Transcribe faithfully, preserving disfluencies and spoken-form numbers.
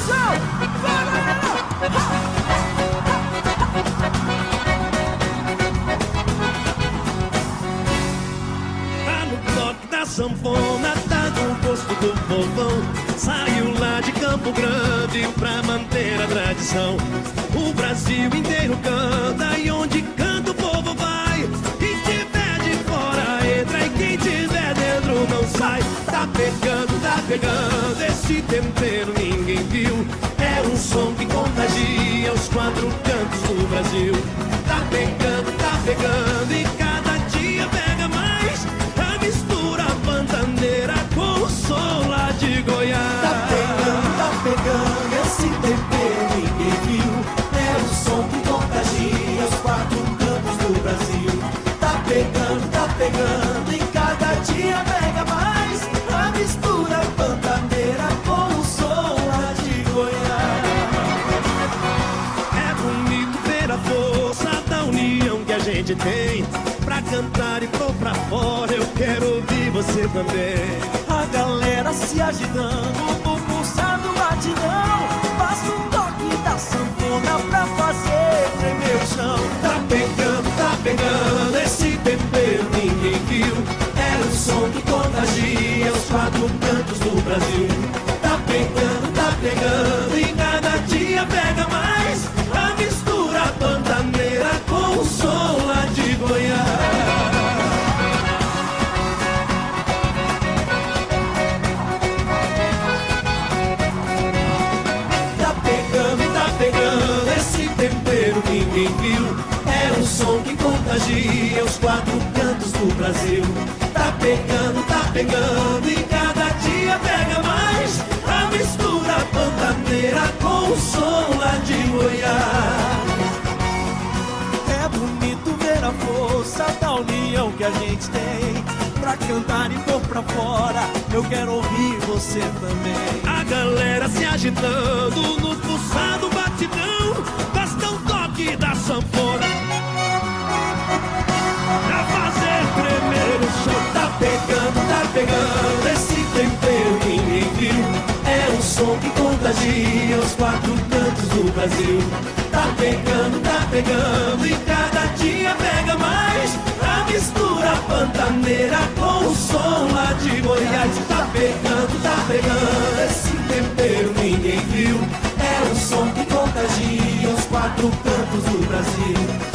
pressão! Vai, galera! Tá no toque da sanfona, tá no gosto do povão. Saiu lá de Campo Grande pra manter a tradição. O Brasil inteiro canta e onde canta o povo vai. Quem tiver de fora entra e quem tiver dentro não sai. Tá pegando, tá pegando, esse tempero ninguém viu. É um som que contagia os quatro cantos do Brasil. Tá pegando, tá pegando e cada dia pega mais. A mistura pantaneira com o som lá de Goiás. Tá pegando, tá pegando, esse tempero ninguém viu. É o som que contagia os quatro cantos do Brasil. Tá pegando, tá pegando, e cada dia pega mais. A mistura pantaneira com o som lá de Goiás. É bonito ver a força da união que a gente tem. Pra cantar e pôr pra fora, eu quero ouvir você também. A galera se agitando, o pulsar do batidão. Basta um toque da sanfona pra fazer tremer o chão. Tá pegando, tá pegando, esse tempero ninguém viu. É o som que contagia os quatro cantos do Brasil. Tá pegando, tá pegando, e cada dia pega mais. A mistura pantaneira com o som lá de Goiás. Tempero ninguém viu. É um som que contagia os quatro cantos do Brasil. Tá pegando, tá pegando, e cada dia pega mais. A mistura pantaneira com o som lá de Goiás. É bonito ver a força da união que a gente tem. Pra cantar e pôr pra fora, eu quero ouvir você também. A galera se agitando no pulsar do batidão. Basta um toque da sanfona pra fazer tremer o chão. Tá pegando, tá pegando, esse tempero ninguém viu. É um som que contagia os quatro cantos do Brasil. Tá pegando, tá pegando, e cada dia pega mais. A mistura pantaneira com o som lá de Goiás. Tá pegando, tá pegando, esse tempero ninguém viu. É um som que contagia os quatro cantos do Brasil.